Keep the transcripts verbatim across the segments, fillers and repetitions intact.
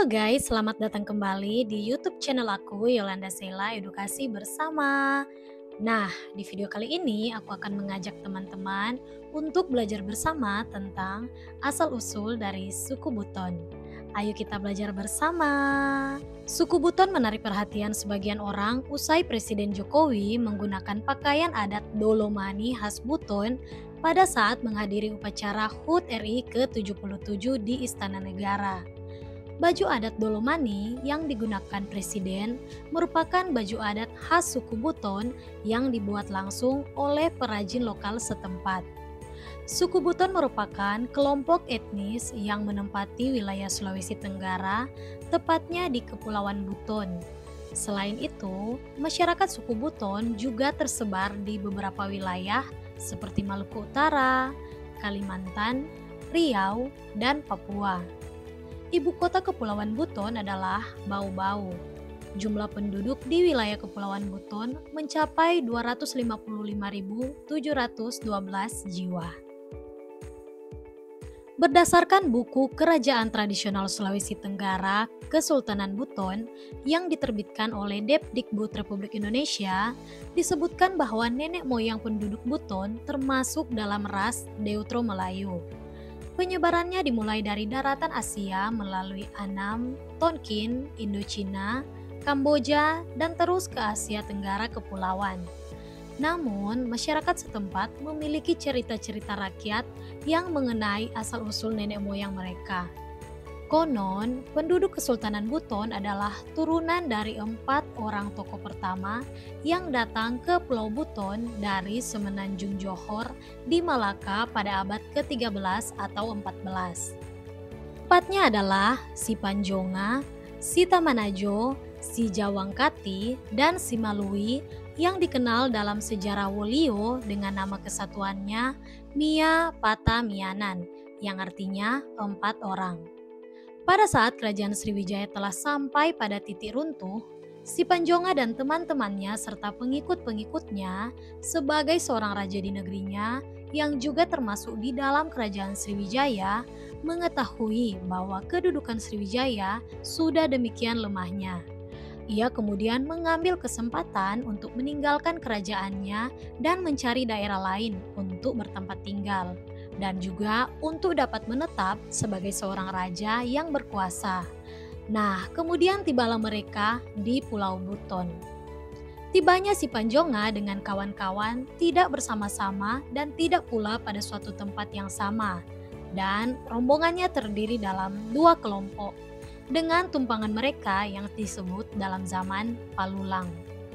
Halo guys, selamat datang kembali di YouTube channel aku Yolanda Sela Edukasi Bersama. Nah, di video kali ini aku akan mengajak teman-teman untuk belajar bersama tentang asal-usul dari suku Buton. Ayo kita belajar bersama. Suku Buton menarik perhatian sebagian orang usai Presiden Jokowi menggunakan pakaian adat Dolomani khas Buton pada saat menghadiri upacara H U T R I ke tujuh puluh tujuh di Istana Negara. Baju adat Dolomani yang digunakan Presiden merupakan baju adat khas suku Buton yang dibuat langsung oleh perajin lokal setempat. Suku Buton merupakan kelompok etnis yang menempati wilayah Sulawesi Tenggara, tepatnya di Kepulauan Buton. Selain itu, masyarakat suku Buton juga tersebar di beberapa wilayah seperti Maluku Utara, Kalimantan, Riau, dan Papua. Ibu kota Kepulauan Buton adalah Bau-Bau. Jumlah penduduk di wilayah Kepulauan Buton mencapai dua ratus lima puluh lima ribu tujuh ratus dua belas jiwa. Berdasarkan buku Kerajaan Tradisional Sulawesi Tenggara Kesultanan Buton yang diterbitkan oleh Depdikbud Republik Indonesia, disebutkan bahwa nenek moyang penduduk Buton termasuk dalam ras Deutero Melayu. Penyebarannya dimulai dari daratan Asia melalui Annam, Tonkin, Indochina, Kamboja, dan terus ke Asia Tenggara Kepulauan. Namun, masyarakat setempat memiliki cerita-cerita rakyat yang mengenai asal-usul nenek moyang mereka. Konon, penduduk Kesultanan Buton adalah turunan dari empat orang tokoh pertama yang datang ke Pulau Buton dari Semenanjung Johor di Malaka pada abad ke tiga belas atau empat belas. Empatnya adalah si Panjonga, si Tamanajo, si Jawangkati, dan si Malui yang dikenal dalam sejarah Wolio dengan nama kesatuannya Mia Pata Mianan, yang artinya empat orang. Pada saat kerajaan Sriwijaya telah sampai pada titik runtuh, si Panjonga dan teman-temannya serta pengikut-pengikutnya sebagai seorang raja di negerinya yang juga termasuk di dalam kerajaan Sriwijaya mengetahui bahwa kedudukan Sriwijaya sudah demikian lemahnya. Ia kemudian mengambil kesempatan untuk meninggalkan kerajaannya dan mencari daerah lain untuk bertempat tinggal, dan juga untuk dapat menetap sebagai seorang raja yang berkuasa. Nah, kemudian tibalah mereka di Pulau Buton. Tibanya si Panjonga dengan kawan-kawan tidak bersama-sama dan tidak pula pada suatu tempat yang sama, dan rombongannya terdiri dalam dua kelompok dengan tumpangan mereka yang disebut dalam zaman Palulang.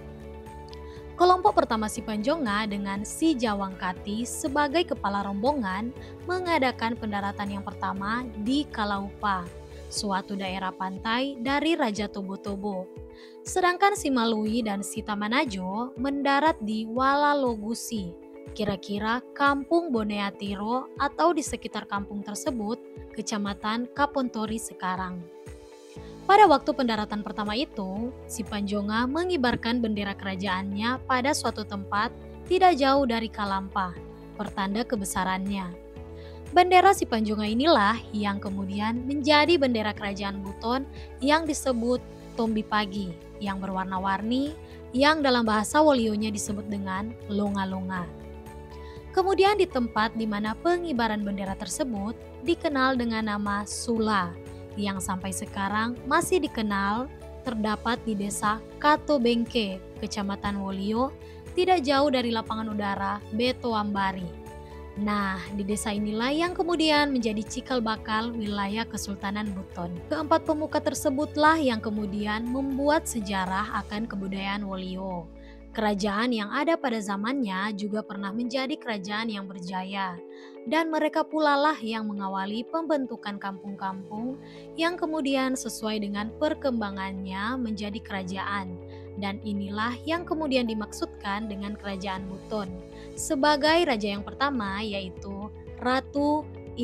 Kelompok pertama si Panjonga dengan si Jawangkati sebagai kepala rombongan mengadakan pendaratan yang pertama di Kalaupa, suatu daerah pantai dari Raja Tobo-Tobo. Sedangkan si Malui dan si Tamanajo mendarat di Walalogusi, kira-kira Kampung Boneatiro atau di sekitar kampung tersebut, Kecamatan Kapontori sekarang. Pada waktu pendaratan pertama itu, si Panjonga mengibarkan bendera kerajaannya pada suatu tempat tidak jauh dari Kalampa, pertanda kebesarannya. Bendera si Panjonga inilah yang kemudian menjadi bendera kerajaan Buton yang disebut Tombi Pagi, yang berwarna-warni, yang dalam bahasa Wolionya disebut dengan longa-longa. Kemudian di tempat di mana pengibaran bendera tersebut dikenal dengan nama Sula, yang sampai sekarang masih dikenal, terdapat di desa Katobengke, Kecamatan Wolio, tidak jauh dari lapangan udara Betoambari. Nah, di desa inilah yang kemudian menjadi cikal bakal wilayah Kesultanan Buton. Keempat pemuka tersebutlah yang kemudian membuat sejarah akan kebudayaan Wolio. Kerajaan yang ada pada zamannya juga pernah menjadi kerajaan yang berjaya, dan mereka pula lah yang mengawali pembentukan kampung-kampung yang kemudian sesuai dengan perkembangannya menjadi kerajaan, dan inilah yang kemudian dimaksudkan dengan kerajaan Buton sebagai raja yang pertama, yaitu Ratu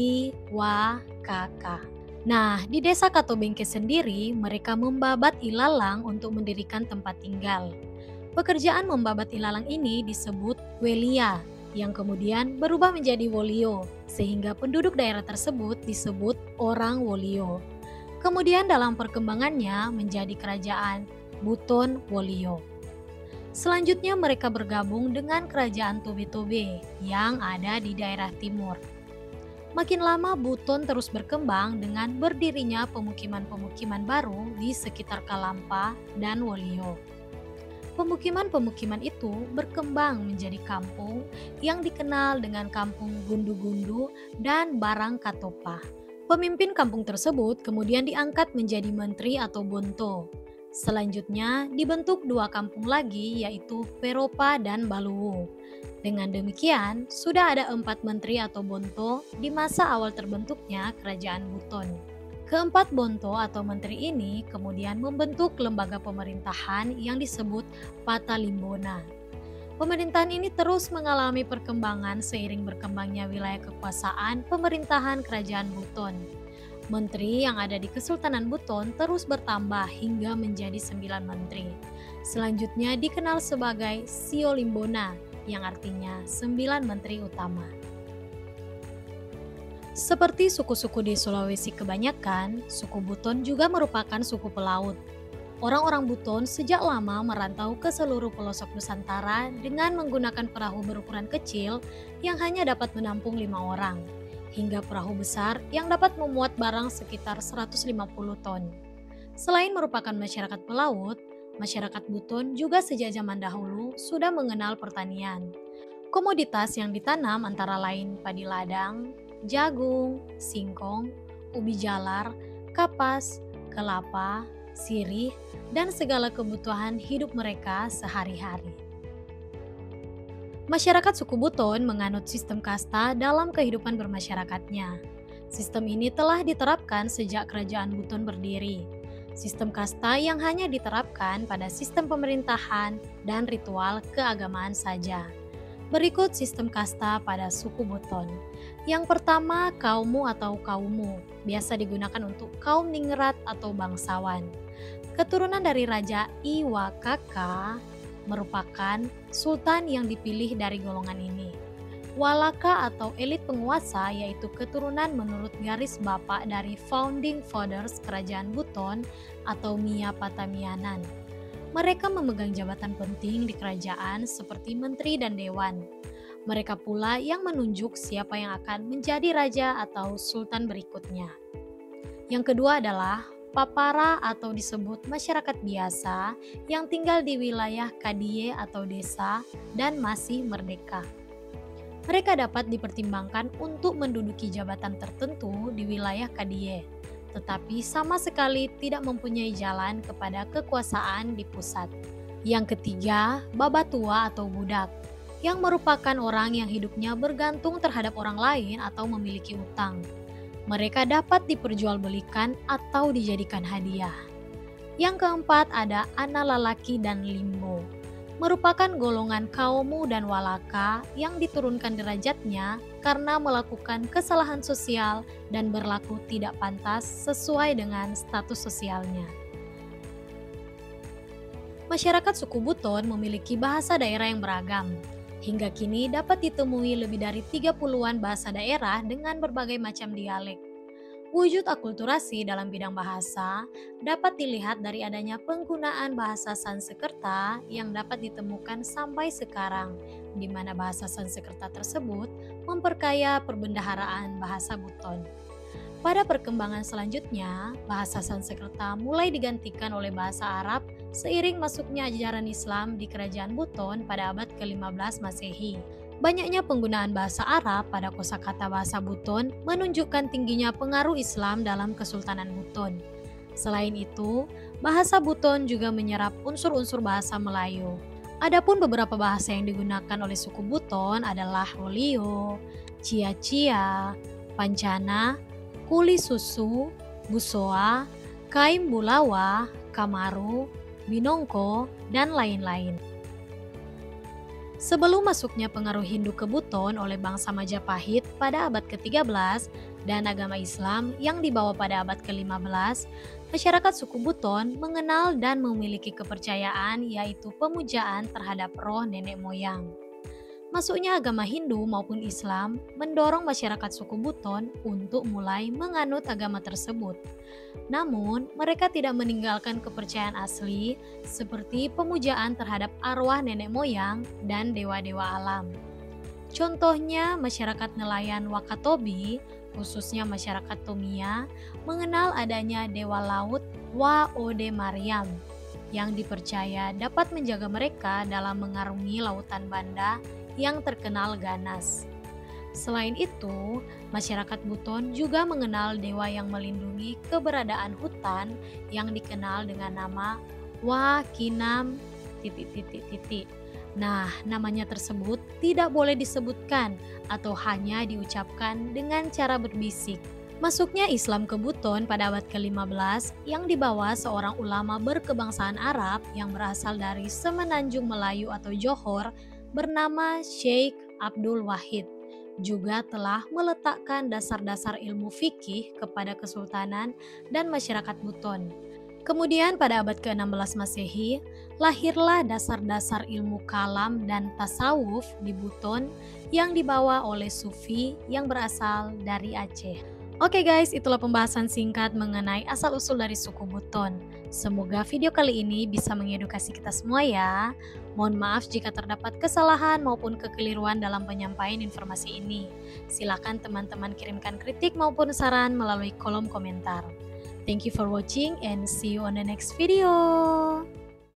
Iwakaka. Nah, di desa Katobengke sendiri mereka membabat ilalang untuk mendirikan tempat tinggal. Pekerjaan membabat ilalang ini disebut welia, yang kemudian berubah menjadi wolio, sehingga penduduk daerah tersebut disebut orang Wolio. Kemudian dalam perkembangannya menjadi kerajaan Buton Wolio. Selanjutnya mereka bergabung dengan kerajaan Tobe-Tobe yang ada di daerah timur. Makin lama Buton terus berkembang dengan berdirinya pemukiman-pemukiman baru di sekitar Kalampa dan Wolio. Pemukiman-pemukiman itu berkembang menjadi kampung yang dikenal dengan Kampung Gundu-Gundu dan Barang Katopa. Pemimpin kampung tersebut kemudian diangkat menjadi menteri atau bonto. Selanjutnya dibentuk dua kampung lagi yaitu Peropa dan Baluwu. Dengan demikian, sudah ada empat menteri atau bonto di masa awal terbentuknya kerajaan Buton. Keempat bonto atau menteri ini kemudian membentuk lembaga pemerintahan yang disebut Patalimbona. Pemerintahan ini terus mengalami perkembangan seiring berkembangnya wilayah kekuasaan pemerintahan kerajaan Buton. Menteri yang ada di Kesultanan Buton terus bertambah hingga menjadi sembilan menteri. Selanjutnya dikenal sebagai Siolimbona yang artinya sembilan menteri utama. Seperti suku-suku di Sulawesi kebanyakan, suku Buton juga merupakan suku pelaut. Orang-orang Buton sejak lama merantau ke seluruh pelosok Nusantara dengan menggunakan perahu berukuran kecil yang hanya dapat menampung lima orang, hingga perahu besar yang dapat memuat barang sekitar seratus lima puluh ton. Selain merupakan masyarakat pelaut, masyarakat Buton juga sejak zaman dahulu sudah mengenal pertanian. Komoditas yang ditanam antara lain padi ladang, jagung, singkong, ubi jalar, kapas, kelapa, sirih, dan segala kebutuhan hidup mereka sehari-hari. Masyarakat suku Buton menganut sistem kasta dalam kehidupan bermasyarakatnya. Sistem ini telah diterapkan sejak kerajaan Buton berdiri. Sistem kasta yang hanya diterapkan pada sistem pemerintahan dan ritual keagamaan saja. Berikut sistem kasta pada suku Buton. Yang pertama, kaumu atau kaumu, biasa digunakan untuk kaum ningrat atau bangsawan. Keturunan dari Raja Iwakaka merupakan sultan yang dipilih dari golongan ini. Walaka atau elit penguasa yaitu keturunan menurut garis bapak dari Founding Fathers Kerajaan Buton atau Mia Patamianan. Mereka memegang jabatan penting di kerajaan seperti menteri dan dewan. Mereka pula yang menunjuk siapa yang akan menjadi raja atau sultan berikutnya. Yang kedua adalah Papara atau disebut masyarakat biasa yang tinggal di wilayah Kadie atau desa dan masih merdeka. Mereka dapat dipertimbangkan untuk menduduki jabatan tertentu di wilayah Kadie, tetapi sama sekali tidak mempunyai jalan kepada kekuasaan di pusat. Yang ketiga, babatua atau budak, yang merupakan orang yang hidupnya bergantung terhadap orang lain atau memiliki utang. Mereka dapat diperjualbelikan atau dijadikan hadiah. Yang keempat ada analalaki dan limbo, merupakan golongan kaumu dan walaka yang diturunkan derajatnya karena melakukan kesalahan sosial dan berlaku tidak pantas sesuai dengan status sosialnya. Masyarakat suku Buton memiliki bahasa daerah yang beragam. Hingga kini dapat ditemui lebih dari tiga puluhan bahasa daerah dengan berbagai macam dialek. Wujud akulturasi dalam bidang bahasa dapat dilihat dari adanya penggunaan bahasa Sanskerta yang dapat ditemukan sampai sekarang, di mana bahasa Sanskerta tersebut memperkaya perbendaharaan bahasa Buton. Pada perkembangan selanjutnya, bahasa Sanskerta mulai digantikan oleh bahasa Arab seiring masuknya ajaran Islam di kerajaan Buton pada abad ke lima belas Masehi. Banyaknya penggunaan bahasa Arab pada kosakata bahasa Buton menunjukkan tingginya pengaruh Islam dalam Kesultanan Buton. Selain itu, bahasa Buton juga menyerap unsur-unsur bahasa Melayu. Adapun beberapa bahasa yang digunakan oleh suku Buton adalah Wolio, Cia-Cia, Pancana, Kuli Susu, Busoa, Kaim Bulawa, Kamaru, Binongko, dan lain-lain. Sebelum masuknya pengaruh Hindu ke Buton oleh bangsa Majapahit pada abad ke tiga belas dan agama Islam yang dibawa pada abad ke lima belas, masyarakat suku Buton mengenal dan memiliki kepercayaan yaitu pemujaan terhadap roh nenek moyang. Masuknya agama Hindu maupun Islam mendorong masyarakat suku Buton untuk mulai menganut agama tersebut. Namun, mereka tidak meninggalkan kepercayaan asli seperti pemujaan terhadap arwah nenek moyang dan dewa-dewa alam. Contohnya, masyarakat nelayan Wakatobi, khususnya masyarakat Tomia, mengenal adanya dewa laut Wa Ode Mariam yang dipercaya dapat menjaga mereka dalam mengarungi lautan Banda yang terkenal ganas. Selain itu, masyarakat Buton juga mengenal dewa yang melindungi keberadaan hutan yang dikenal dengan nama Wa Kinam titik-titik-titik. Nah, namanya tersebut tidak boleh disebutkan atau hanya diucapkan dengan cara berbisik. Masuknya Islam ke Buton pada abad ke-lima belas yang dibawa seorang ulama berkebangsaan Arab yang berasal dari Semenanjung Melayu atau Johor bernama Sheikh Abdul Wahid juga telah meletakkan dasar-dasar ilmu fikih kepada kesultanan dan masyarakat Buton. Kemudian pada abad ke-enam belas Masehi, lahirlah dasar-dasar ilmu kalam dan tasawuf di Buton yang dibawa oleh Sufi yang berasal dari Aceh. Oke guys, itulah pembahasan singkat mengenai asal-usul dari suku Buton. Semoga video kali ini bisa mengedukasi kita semua ya. Mohon maaf jika terdapat kesalahan maupun kekeliruan dalam penyampaian informasi ini. Silakan teman-teman kirimkan kritik maupun saran melalui kolom komentar. Thank you for watching and see you on the next video.